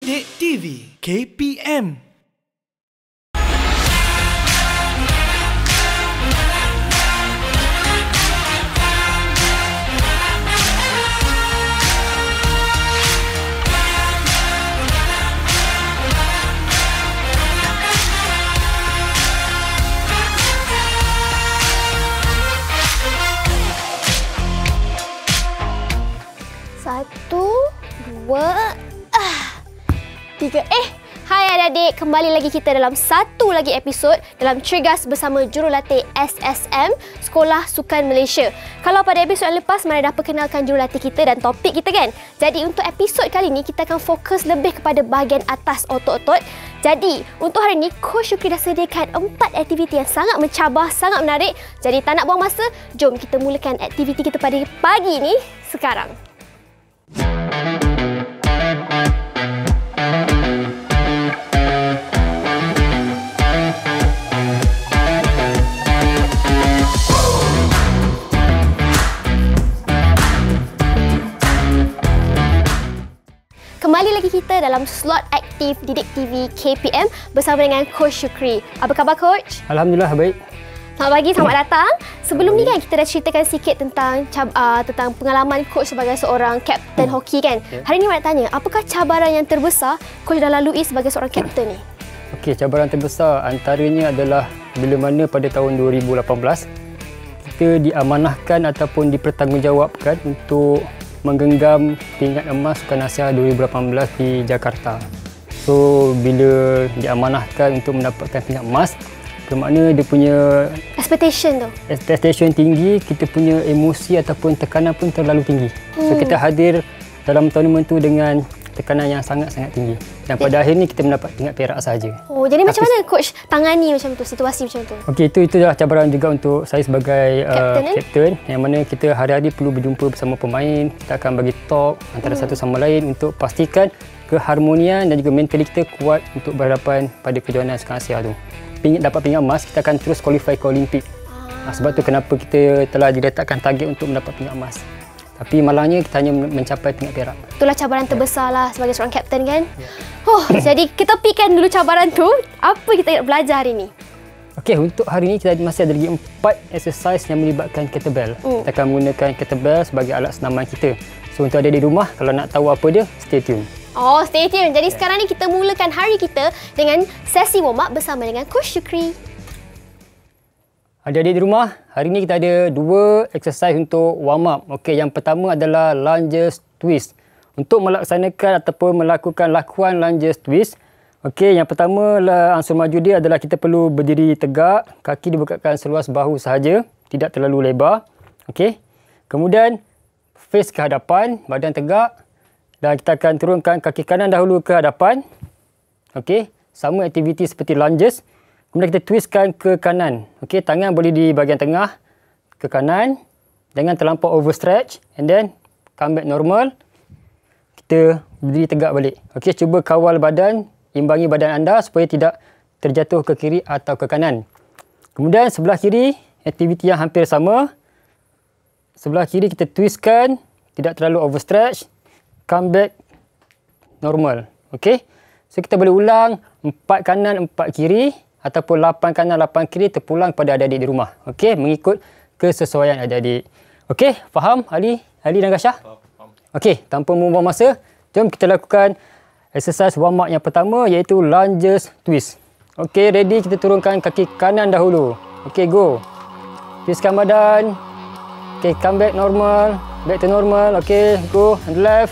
Didik TV KPM. Satu, dua, tiga. Hai adik-adik, kembali lagi kita dalam satu lagi episod dalam Cergas bersama Jurulatih SSM Sekolah Sukan Malaysia. Kalau pada episod yang lepas mana dah perkenalkan jurulatih kita dan topik kita kan. Jadi untuk episod kali ni kita akan fokus lebih kepada bahagian atas otot-otot. Jadi untuk hari ni Coach Syukri dah sediakan 4 aktiviti yang sangat mencabar, sangat menarik. Jadi tak nak buang masa, jom kita mulakan aktiviti kita pada pagi ni sekarang. Kembali lagi kita dalam slot aktif Didik TV KPM bersama dengan Coach Syukri. Apa khabar Coach? Alhamdulillah baik. Selamat pagi, selamat datang. Sebelum ni kan kita dah ceritakan sikit tentang pengalaman Coach sebagai seorang kapten hoki kan. Hari ni nak tanya, apakah cabaran yang terbesar Coach dah lalui sebagai seorang kapten ni? Okey, cabaran terbesar antaranya adalah bila mana pada tahun 2018 kita diamanahkan ataupun dipertanggungjawabkan untuk menggenggam pingat emas Sukan Asia 2018 di Jakarta. So bila diamanahkan untuk mendapatkan pingat emas, bermakna dia punya expectation tinggi, kita punya emosi ataupun tekanan pun terlalu tinggi. So kita hadir dalam tournament tu dengan tekanan yang sangat-sangat tinggi. Dan pada akhir ni kita mendapat pingat perak sahaja. Oh, jadi macam mana Coach tangani macam tu, situasi macam tu? Okey, itu adalah cabaran juga untuk saya sebagai kapten yang mana kita hari-hari perlu berjumpa bersama pemain. Kita akan bagi talk antara satu sama lain untuk pastikan keharmonian dan juga mental kita kuat untuk berhadapan pada kejohanan Sukan Asia tu. Dapat pingat emas, kita akan terus qualify ke Olimpik. Sebab tu kenapa kita telah diletakkan target untuk mendapat pingat emas. Tapi malangnya kita hanya mencapai pingat perak. Itulah cabaran terbesar lah sebagai seorang kapten kan. Jadi kita tepikan dulu cabaran tu. Apa kita nak belajar hari ni? Okey, untuk hari ni kita masih ada lagi 4 exercise yang melibatkan kettlebell. Kita akan menggunakan kettlebell sebagai alat senaman kita. So untuk adik di rumah, kalau nak tahu apa dia, stay tune. Oh, stay tune. Jadi sekarang ni kita mulakan hari kita dengan sesi warm up bersama dengan Coach Syukri. Adik-adik di rumah, hari ni kita ada 2 exercise untuk warm up. Okey, yang pertama adalah lunges twist. Untuk melaksanakan ataupun melakukan lakuan lunges twist, okey, yang pertama unsur maju dia adalah kita perlu berdiri tegak, kaki dibukakan seluas bahu sahaja, tidak terlalu lebar. Okey. Kemudian face ke hadapan, badan tegak dan kita akan turunkan kaki kanan dahulu ke hadapan. Okey, sama aktiviti seperti lunges. Kemudian kita twistkan ke kanan. Okey, tangan boleh di bahagian tengah ke kanan. Jangan terlampau overstretch and then come back normal. Kita berdiri tegak balik. Okey, cuba kawal badan, imbangi badan anda supaya tidak terjatuh ke kiri atau ke kanan. Kemudian sebelah kiri, aktiviti yang hampir sama. Sebelah kiri kita twistkan, tidak terlalu overstretch. Come back normal. Okey. So kita boleh ulang 4 kanan, 4 kiri. Ataupun 8 kanan, 8 kiri terpulang pada adik-adik di rumah. Okey, mengikut kesesuaian adik-adik. Okey, faham Ali dan Gasha? Faham. Okey, tanpa membuang masa, jom kita lakukan exercise warm up yang pertama iaitu lunges twist. Okey, ready, kita turunkan kaki kanan dahulu. Okey, go. Twistkan badan. Okey, come back normal. Back to normal. Okey, go on the left.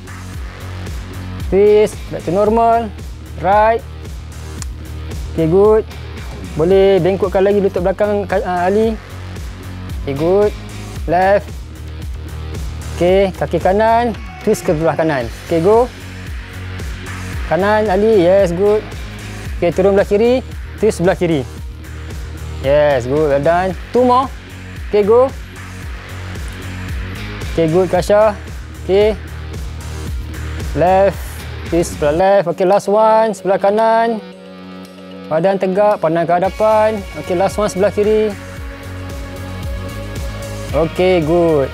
Twist, back to normal. Right. Okay, good. Boleh bengkokkan lagi lutut belakang Ali. Okay, good. Left. Okay, kaki kanan. Twist ke belah kanan. Okay, go. Kanan Ali. Yes, good. Okay, turun belah kiri. Twist belah kiri. Yes, good. Well done. 2 more. Okay, go. Okay, good Kasha. Okay. Left. Twist sebelah left. Okay, last one. Sebelah kanan. Badan tegak, pandang ke hadapan. Okey, last one sebelah kiri. Okey, good.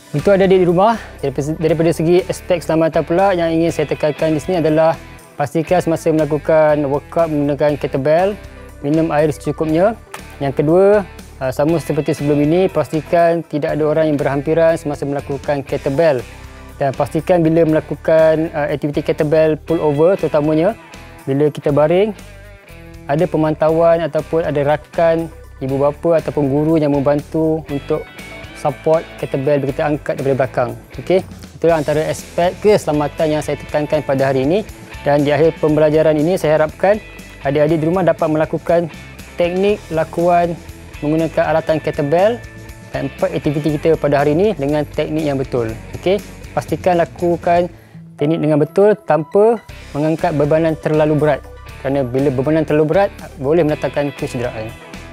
Untuk adik-adik di rumah, daripada segi aspek keselamatan pula yang ingin saya tekankan di sini adalah pastikan semasa melakukan workout menggunakan kettlebell, minum air secukupnya. Yang kedua, sama seperti sebelum ini, pastikan tidak ada orang yang berhampiran semasa melakukan kettlebell. Dan pastikan bila melakukan aktiviti kettlebell pull over terutamanya, bila kita baring, ada pemantauan ataupun ada rakan ibu bapa ataupun guru yang membantu untuk support kettlebell bila kita angkat daripada belakang. Okey, itulah antara aspek keselamatan yang saya tekankan pada hari ini. Dan di akhir pembelajaran ini saya harapkan adik-adik di rumah dapat melakukan teknik lakuan menggunakan alatan kettlebell dan 4 aktiviti kita pada hari ini dengan teknik yang betul. Okey, pastikan lakukan teknik dengan betul tanpa mengangkat bebanan terlalu berat. Kerana bila bebanan terlalu berat boleh mendatangkan kecederaan.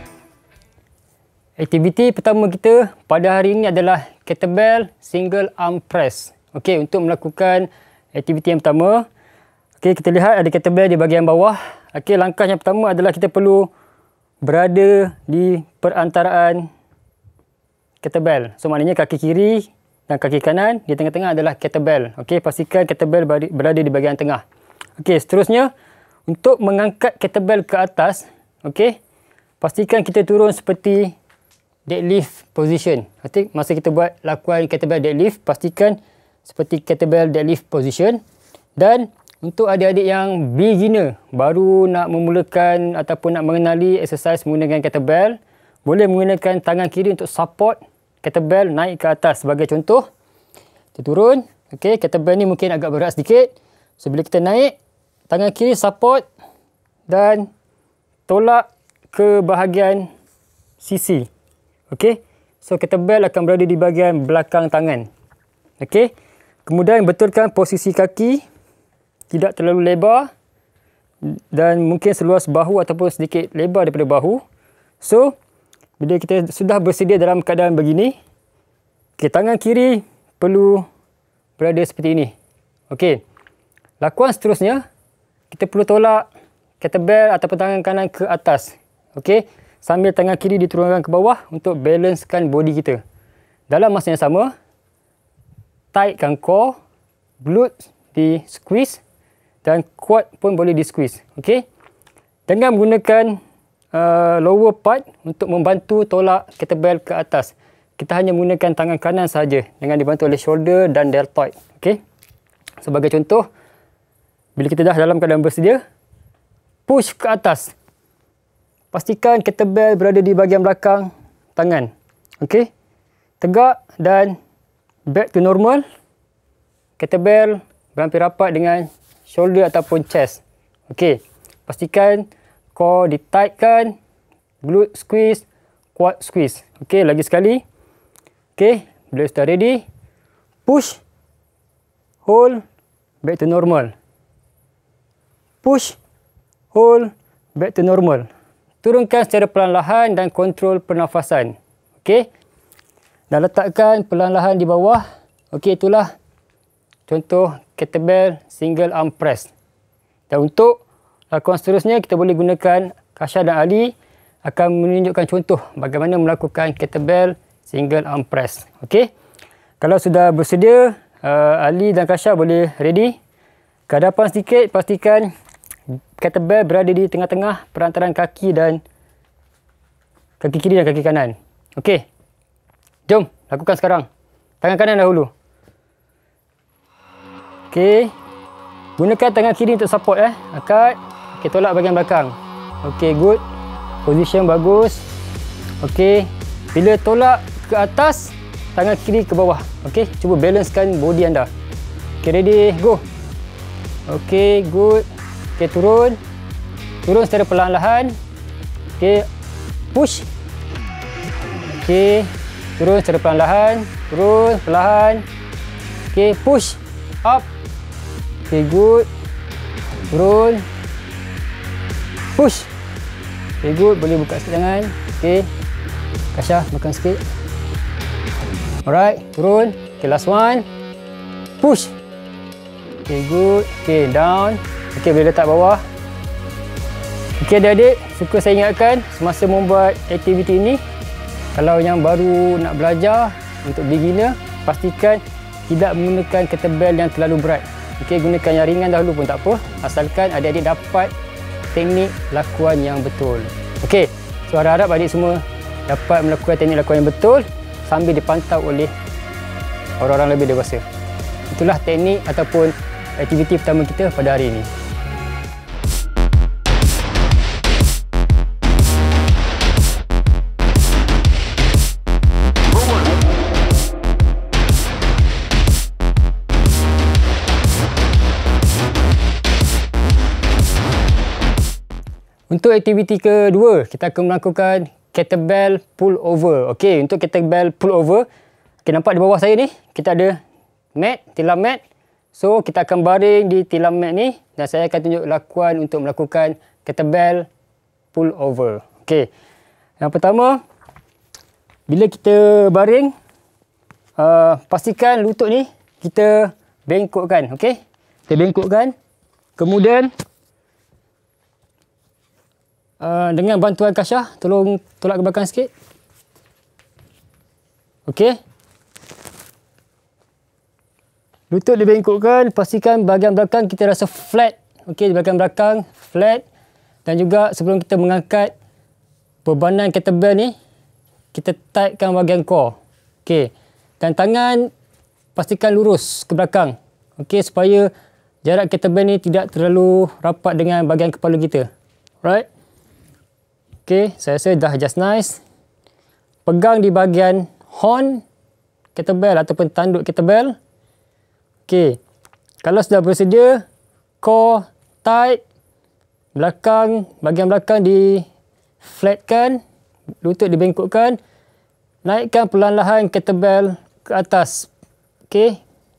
Aktiviti pertama kita pada hari ini adalah kettlebell single arm press. Okey, untuk melakukan aktiviti yang pertama, okey, kita lihat ada kettlebell di bahagian bawah. Okey, langkah yang pertama adalah kita perlu berada di perantaraan kettlebell. So maknanya kaki kiri dan kaki kanan di tengah-tengah adalah kettlebell. Okey, pastikan kettlebell berada di bahagian tengah. Okey, seterusnya untuk mengangkat kettlebell ke atas, okey, pastikan kita turun seperti deadlift position. Okey, masa kita buat lakuan kettlebell deadlift, pastikan seperti kettlebell deadlift position. Dan untuk adik-adik yang beginner, baru nak memulakan ataupun nak mengenali exercise menggunakan kettlebell, boleh menggunakan tangan kiri untuk support kettlebell naik ke atas. Sebagai contoh, kita turun. Okey, kettlebell ni mungkin agak berat sedikit. So bila kita naik, tangan kiri support dan tolak ke bahagian sisi. Okey, so kettlebell akan berada di bahagian belakang tangan. Okey, kemudian betulkan posisi kaki tidak terlalu lebar dan mungkin seluas bahu ataupun sedikit lebar daripada bahu. So bila kita sudah bersedia dalam keadaan begini, okay, tangan kiri perlu berada seperti ini. Okey, lakuan seterusnya kita perlu tolak kettlebell ataupun tangan kanan ke atas. Okey, sambil tangan kiri diturunkan ke bawah untuk balancekan body kita. Dalam masa yang sama, tightkan core, glutes di squeeze dan quad pun boleh di squeeze. Okey, dengan menggunakan lower part untuk membantu tolak kettlebell ke atas. Kita hanya menggunakan tangan kanan sahaja dengan dibantu oleh shoulder dan deltoid. Okey, sebagai contoh, bila kita dah dalam keadaan bersedia, push ke atas. Pastikan kettlebell berada di bahagian belakang tangan. Okey, tegak dan back to normal. Kettlebell berampir rapat dengan shoulder ataupun chest. Okey, pastikan core ditightkan, glute squeeze, quad squeeze. Okey, lagi sekali. Okey, bila sudah ready, push, hold, back to normal. Push, hold, back to normal. Turunkan secara perlahan-lahan dan kontrol pernafasan. Okey, dan letakkan perlahan-lahan di bawah. Okey, itulah contoh kettlebell single arm press. Dan untuk lakuan seterusnya, kita boleh gunakan Kasha dan Ali akan menunjukkan contoh bagaimana melakukan kettlebell single arm press. Okey, kalau sudah bersedia, Ali dan Kasha boleh ready. Ke hadapan sedikit, pastikan kettlebell berada di tengah-tengah perantaran kaki dan kaki kiri dan kaki kanan. Okey, jom lakukan sekarang. Tangan kanan dahulu. Okey, gunakan tangan kiri untuk support. Angkat. Okey, tolak bahagian belakang. Okey, good. Position bagus. Okey, bila tolak ke atas, tangan kiri ke bawah. Okey, cuba balancekan body anda. Okey, ready, go. Okey, good. Okey, turun. Turun secara perlahan-lahan. Okey, push. Okey, turun secara perlahan-lahan. Turun, perlahan. Okey, push. Up. Okey, good. Turun. Push. Okey, good. Boleh buka sikit tangan. Okey. Kasha, makan sikit. Alright, turun. Okey, last one. Push. Okey, good. Okey, down. Okey, boleh letak bawah. Okey, adik-adik, suka saya ingatkan semasa membuat aktiviti ini, kalau yang baru nak belajar untuk beginner, pastikan tidak menggunakan kettlebell yang terlalu berat. Okey, gunakan yang ringan dahulu pun tak apa, asalkan adik-adik dapat teknik lakuan yang betul. Okey, so harap adik semua dapat melakukan teknik lakuan yang betul sambil dipantau oleh orang-orang lebih dewasa. Itulah teknik ataupun aktiviti pertama kita pada hari ini. Untuk aktiviti kedua, kita akan melakukan kettlebell pull over. Okey, untuk kettlebell pull over, okay, nampak di bawah saya ni, kita ada mat, tilam mat. So, kita akan baring di tilam mat ni dan saya akan tunjuk lakuan untuk melakukan kettlebell pull over. Okey, yang pertama, bila kita baring, pastikan lutut ni kita bengkokkan. Okey, kita bengkokkan. Kemudian, dengan bantuan Kasha, tolong tolak ke belakang sikit. Okey. Lutut dibengkokkan, pastikan bahagian belakang kita rasa flat. Okey, di bahagian belakang flat. Dan juga sebelum kita mengangkat bebanan kettlebell ni, kita tightkan bahagian core. Okey. Dan tangan pastikan lurus ke belakang. Okey, supaya jarak kettlebell ni tidak terlalu rapat dengan bahagian kepala kita. Alright. Okey, saya rasa dah just nice. Pegang di bahagian horn kettlebell ataupun tanduk kettlebell. Okey, kalau sudah bersedia, core tight, bahagian belakang di flatkan, lutut dibengkokkan, naikkan perlahan-lahan kettlebell ke atas. Okey,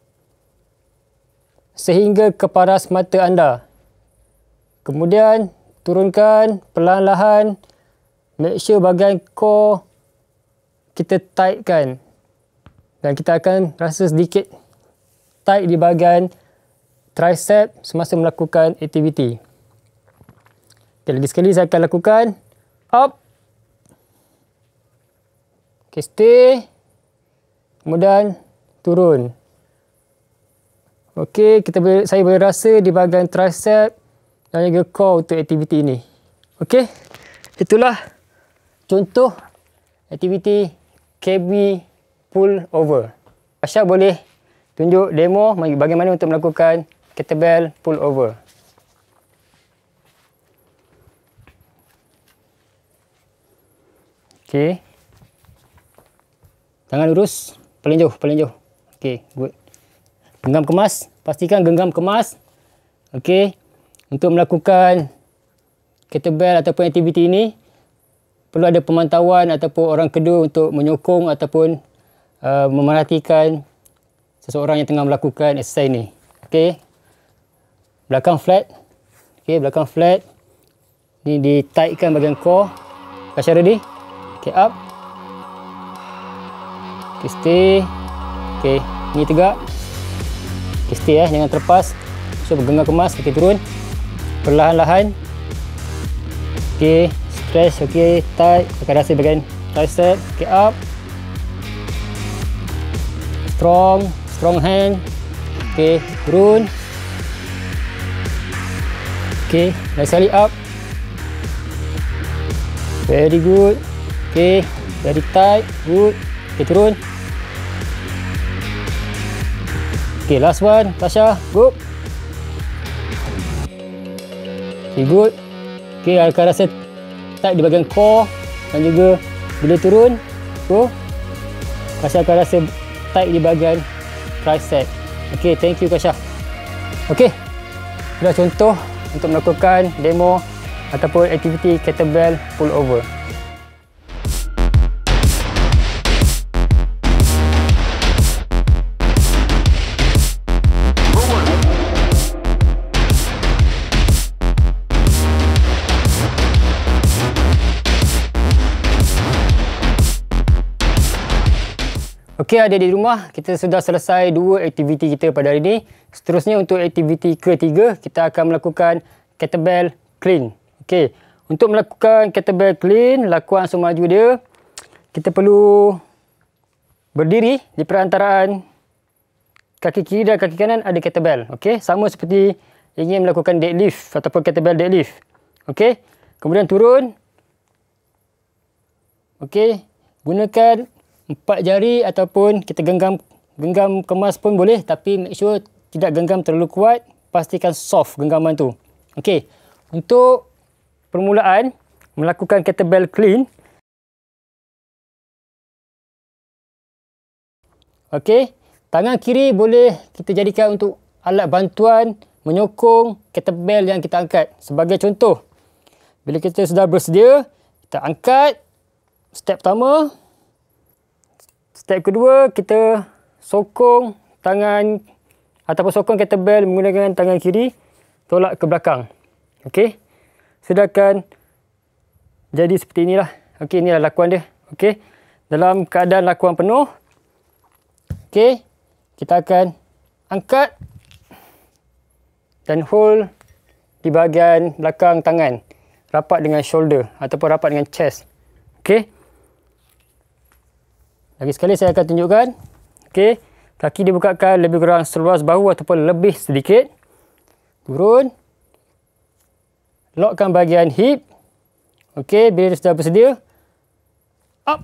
sehingga ke paras mata anda. Kemudian turunkan perlahan-lahan. Make sure bahagian core kita tightkan. Dan kita akan rasa sedikit tight di bahagian tricep semasa melakukan aktiviti. Okay, lagi sekali saya akan lakukan. Up. Okay, stay. Kemudian turun. Okay, saya boleh rasa di bahagian tricep dan juga core untuk aktiviti ini. Okay, itulah contoh aktiviti KB pull over. Kasha boleh tunjuk demo bagaimana untuk melakukan kettlebell pull over. Okey. Tangan lurus, paling jauh, paling jauh. Okey, good. Genggam kemas, pastikan genggam kemas. Okey. Untuk melakukan kettlebell ataupun aktiviti ini, perlu ada pemantauan ataupun orang kedua untuk menyokong ataupun memerhatikan seseorang yang tengah melakukan exercise ini. Okey. Belakang flat. Okey, belakang flat. Ni di-tightkan bahagian core. Kasha ready? Okey, up. Okey, stay. Okey, ni tegak. Okey, stay jangan terlepas. So, genggam kemas. Okey, turun. Perlahan-lahan. Okey, stretch. Okey, tight. Akan rasa bahagian tricep. Okey, up. Strong hand. Okey, turun. Okey, lagi sekali up. Very good. Okey, very tight. Good. Okey, turun. Okey, last one. Tasha, go. Okay, good. Okay, akan rasa tight di bahagian core dan juga bila turun, go. Kasha akan rasa tight di bahagian tricep. Okay, thank you Kasha. Okay, sudah contoh untuk melakukan demo ataupun aktiviti kettlebell pull over. Okey, adik di rumah, kita sudah selesai dua aktiviti kita pada hari ini. Seterusnya untuk aktiviti ketiga, kita akan melakukan kettlebell clean. Okey, untuk melakukan kettlebell clean, lakuan semaju dia, kita perlu berdiri di perantaraan kaki kiri dan kaki kanan ada kettlebell. Okey, sama seperti ingin melakukan deadlift ataupun kettlebell deadlift. Okey, kemudian turun. Okey, gunakan 4 jari ataupun kita genggam kemas pun boleh, tapi make sure tidak genggam terlalu kuat, pastikan soft genggaman tu. Okey, untuk permulaan melakukan kettlebell clean. Okey, tangan kiri boleh kita jadikan untuk alat bantuan menyokong kettlebell yang kita angkat. Sebagai contoh, bila kita sudah bersedia, kita angkat step pertama. Step kedua, kita sokong tangan ataupun sokong kettlebell menggunakan tangan kiri, tolak ke belakang. Okey, sedangkan jadi seperti inilah. Okey, inilah lakuan dia. Okey, dalam keadaan lakuan penuh, okey, kita akan angkat dan hold di bahagian belakang tangan, rapat dengan shoulder ataupun rapat dengan chest. Okey. Lagi sekali saya akan tunjukkan. Okey, kaki dibukakan lebih kurang seluas bahu ataupun lebih sedikit. Turun. Lockkan bahagian hip. Okey, bila sudah bersedia, up.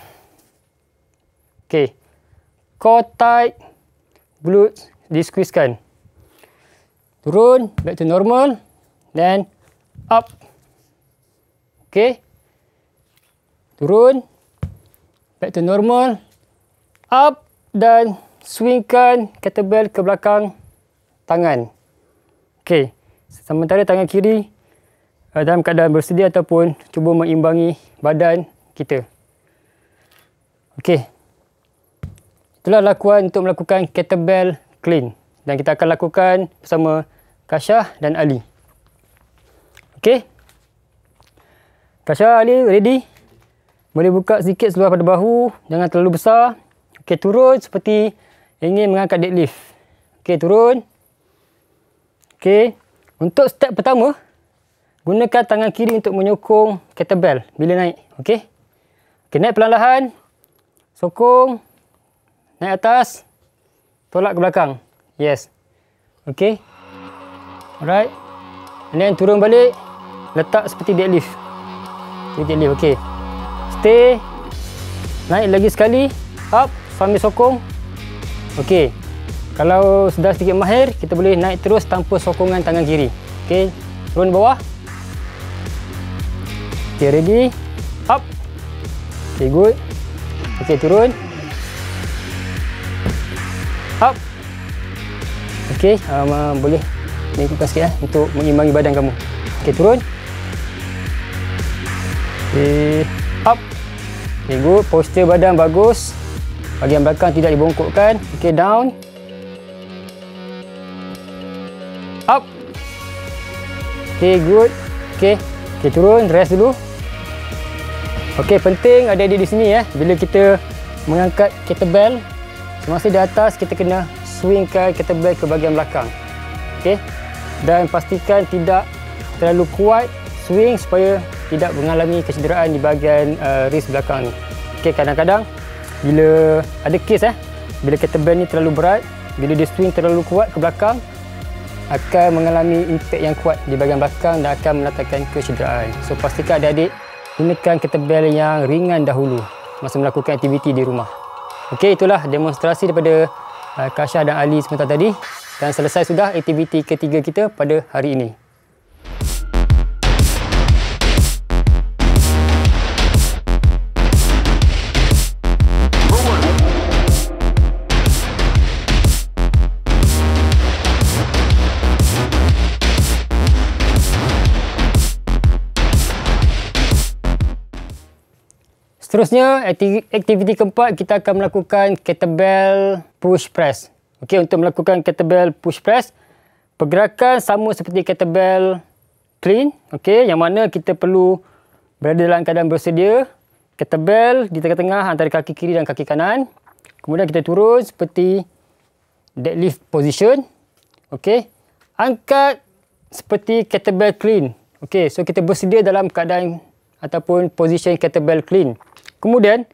Okey. Core tight, glutes di-squeezekan. Turun, back to normal, then up. Okey. Turun, back to normal, up dan swingkan kettlebell ke belakang tangan. Okey. Sementara tangan kiri dalam keadaan bersedia ataupun cuba mengimbangi badan kita. Okey. Itulah lakuan untuk melakukan kettlebell clean. Dan kita akan lakukan bersama Kasyah dan Ali. Okey. Kasyah, Ali, ready? Boleh buka sedikit seluar pada bahu. Jangan terlalu besar. Okey, turun seperti ingin mengangkat deadlift. Okey, turun. Okey. Untuk step pertama, gunakan tangan kiri untuk menyokong kettlebell bila naik. Okey. Okey, naik perlahan-lahan. Sokong. Naik atas. Tolak ke belakang. Yes. Okey. Alright. And then turun balik. Letak seperti deadlift. Deadlift, okey. Stay. Naik lagi sekali. Up. Sambil sokong. Okey. Kalau sudah sedikit mahir, kita boleh naik terus tanpa sokongan tangan kiri. Okey. Turun bawah. Okey, ready. Up. Okey, good. Okey, turun. Up. Okey, boleh mengikutkan sikit untuk mengimbangi badan kamu. Okey, turun. Okey, up. Okey, good. Postur badan bagus. Bahagian belakang tidak dibongkokkan. Okey, down. Up. Okey, good. Okey. Okey, turun. Rest dulu. Okey, penting ada di sini ya. Bila kita mengangkat kettlebell, semasa di atas kita kena swingkan kettlebell ke bahagian belakang. Okey. Dan pastikan tidak terlalu kuat swing supaya tidak mengalami kecederaan di bahagian wrist belakang ni. Okey, kadang-kadang bila ada kes bila kettlebell ni terlalu berat, bila dia swing terlalu kuat ke belakang, akan mengalami impak yang kuat di bahagian belakang dan akan mendatangkan kecederaan. So pastikan adik-adik gunakan kettlebell yang ringan dahulu masa melakukan aktiviti di rumah. Okey, itulah demonstrasi daripada Kasyah dan Ali sebentar tadi. Dan selesai sudah aktiviti ketiga kita pada hari ini. Seterusnya, aktiviti keempat, kita akan melakukan kettlebell push press. Okey, untuk melakukan kettlebell push press, pergerakan sama seperti kettlebell clean. Okey, yang mana kita perlu berada dalam keadaan bersedia. Kettlebell di tengah-tengah antara kaki kiri dan kaki kanan. Kemudian kita turun seperti deadlift position. Okey, angkat seperti kettlebell clean. Okey, so kita bersedia dalam keadaan ataupun position kettlebell clean. Kemudian,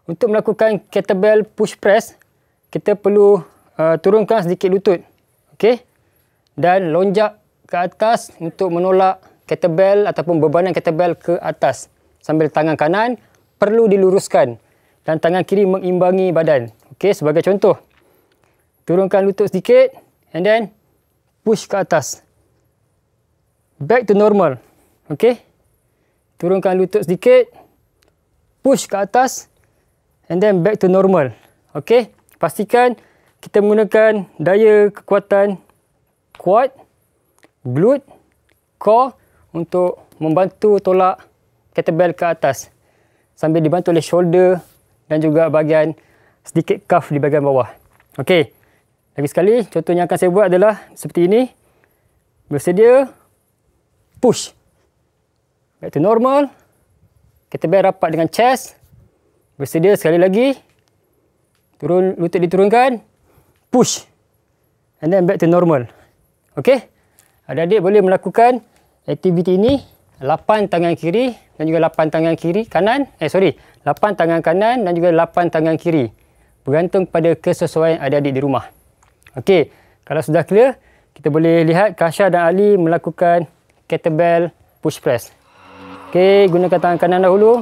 untuk melakukan kettlebell push press, kita perlu turunkan sedikit lutut. Okey. Dan lonjak ke atas untuk menolak kettlebell ataupun bebanan kettlebell ke atas. Sambil tangan kanan perlu diluruskan dan tangan kiri mengimbangi badan. Okey, sebagai contoh. Turunkan lutut sedikit and then push ke atas. Back to normal. Okey. Turunkan lutut sedikit, push ke atas and then back to normal. Okey. Pastikan kita menggunakan daya kekuatan quad, glute, core untuk membantu tolak kettlebell ke atas sambil dibantu oleh shoulder dan juga bahagian sedikit calf di bahagian bawah. Okey. Lagi sekali, contoh yang akan saya buat adalah seperti ini. Bersedia, push. Back to normal. Kettlebell rapat dengan chest. Bersedia sekali lagi. Turun, lutut diturunkan. Push. And then back to normal. Okey. Adik-adik boleh melakukan aktiviti ini 8 tangan kiri dan juga 8 tangan kiri kanan. 8 tangan kanan dan juga 8 tangan kiri. Bergantung pada kesesuaian adik-adik di rumah. Okey. Kalau sudah clear, kita boleh lihat Kasha dan Ali melakukan kettlebell push press. Okey, gunakan tangan kanan dahulu.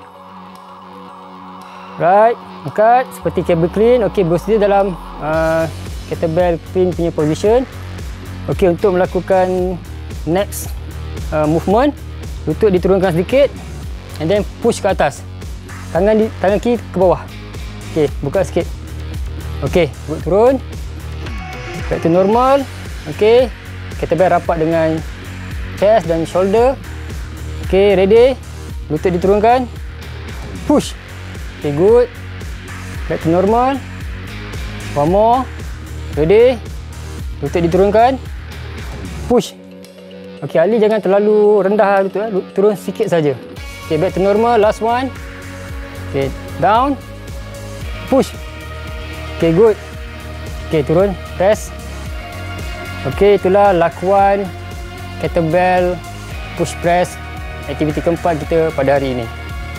Right, angkat seperti cable clean. Okey, bersedia dalam kettlebell clean punya position. Okey, untuk melakukan next movement, lutut diturunkan sedikit and then push ke atas. Tangan kiri ke bawah. Okey, buka sikit. Okey, turun. Back to normal. Okey, kettlebell rapat dengan chest dan shoulder. Okey, ready. Lutut diturunkan. Push. Okey, good. Back to normal. One more. Ready. Lutut diturunkan. Push. Okey, Ali jangan terlalu rendah lutut. Turun sikit saja. Okey, back to normal. Last one. Okey, down. Push. Okey, good. Okey, turun. Press. Okey, itulah lakuan kettlebell push press aktiviti keempat kita pada hari ini.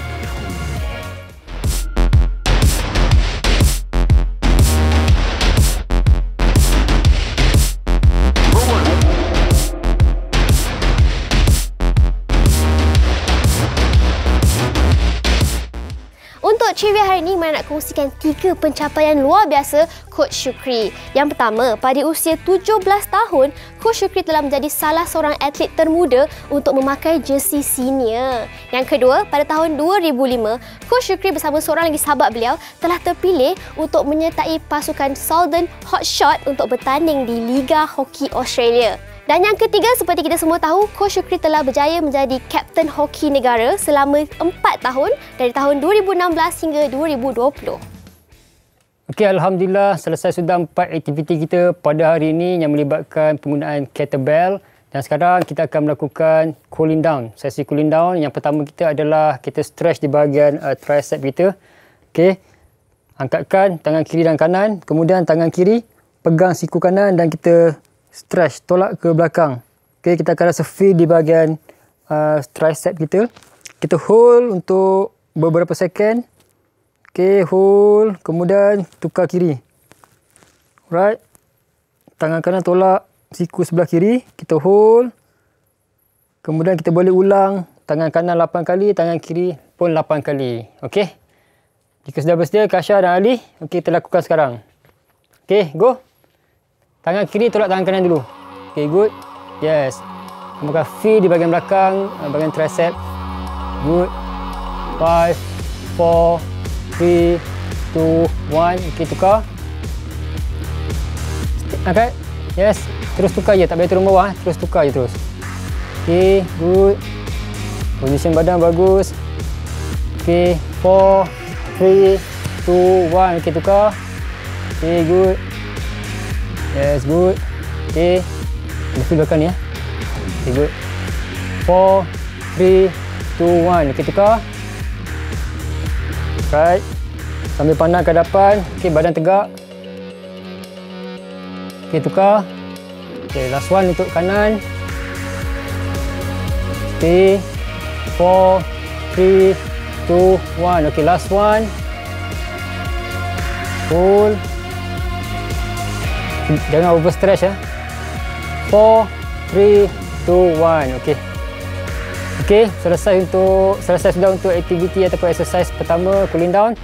Untuk trivia hari ini, mana nak kongsikan 3 pencapaian luar biasa Coach Syukri. Yang pertama, pada usia 17 tahun, Coach Syukri telah menjadi salah seorang atlet termuda untuk memakai jersey senior. Yang kedua, pada tahun 2005, Coach Syukri bersama seorang lagi sahabat beliau telah terpilih untuk menyertai pasukan Southern Hotshot untuk bertanding di Liga Hoki Australia. Dan yang ketiga, seperti kita semua tahu, Coach Syukri telah berjaya menjadi Kapten Hoki Negara selama 4 tahun dari tahun 2016 hingga 2020. Okey, Alhamdulillah selesai sudah 4 aktiviti kita pada hari ini yang melibatkan penggunaan kettlebell. Dan sekarang kita akan melakukan cooling down. Sesi cooling down yang pertama kita adalah kita stretch di bahagian tricep kita. Okey, angkatkan tangan kiri dan kanan. Kemudian tangan kiri pegang siku kanan dan kita stretch, tolak ke belakang. Okay, kita akan rasa feel di bahagian tricep kita. Kita hold untuk beberapa second. Okay, hold. Kemudian tukar kiri. Alright. Tangan kanan tolak siku sebelah kiri. Kita hold. Kemudian kita boleh ulang. Tangan kanan 8 kali, tangan kiri pun 8 kali. Okay. Jika sudah bersedia, Kasha dan Ali. Okay, kita lakukan sekarang. Okay, go. Tangan kiri tolak tangan kanan dulu. Okay, good. Yes. Kemudian feel di bahagian belakang, bahagian tricep. Good. 5, 4, 3, 2, 1. Okay, tukar. Angkat. Yes. Terus tukar je. Tak boleh turun bawah. Terus tukar je terus. Okay, good. Position badan bagus. Okay, 4, 3, 2, 1. Okay, tukar. Okay, good. Yes, good. Okay. Feel belakang ni ya. Okay, good. 4, 3, 2, 1. Okay, tukar. Right. Sambil pandang ke hadapan. Okay, badan tegak. Okay, tukar. Okay, last one untuk kanan. Okay. 4, 3, 2, 1. Okay, last one. Pull. Jangan overstretch ya. 4, 3, 2, 1. Okey. Okey, selesai sudah untuk aktiviti ataupun exercise pertama, cooling down.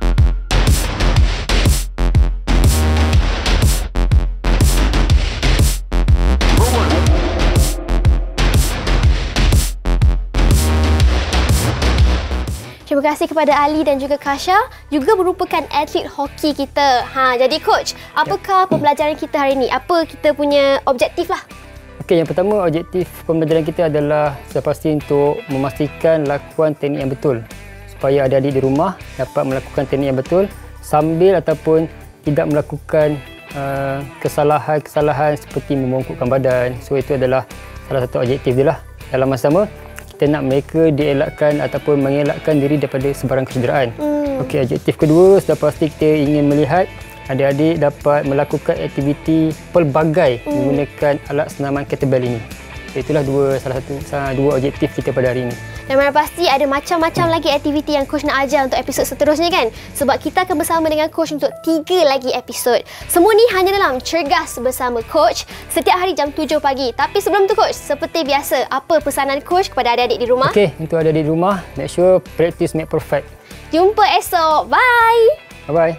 Terima kasih kepada Ali dan juga Kasha, juga merupakan atlet hoki kita. Jadi coach, apakah pembelajaran kita hari ini? Apa kita punya objektif lah? Okey, yang pertama objektif pembelajaran kita adalah sudah pasti untuk memastikan lakuan teknik yang betul supaya adik-adik di rumah dapat melakukan teknik yang betul sambil ataupun tidak melakukan kesalahan-kesalahan seperti membongkokkan badan. So itu adalah salah satu objektif dia lah. Dalam masa sama, kita nak mereka dielakkan ataupun mengelakkan diri daripada sebarang kecederaan. Okey, objektif kedua sudah pasti kita ingin melihat adik-adik dapat melakukan aktiviti pelbagai menggunakan alat senaman kettlebell ini. Itulah dua objektif kita pada hari ini. Dan mana pasti ada macam-macam lagi aktiviti yang coach nak ajar untuk episod seterusnya kan? Sebab kita akan bersama dengan coach untuk 3 lagi episod. Semua ni hanya dalam Cergas Bersama Coach setiap hari jam 7 pagi. Tapi sebelum tu coach, seperti biasa, apa pesanan coach kepada adik-adik di rumah? Okey, untuk adik-adik di rumah, make sure practice make perfect. Jumpa esok. Bye. Bye-bye.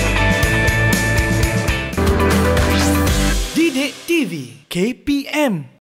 Didik TV KPM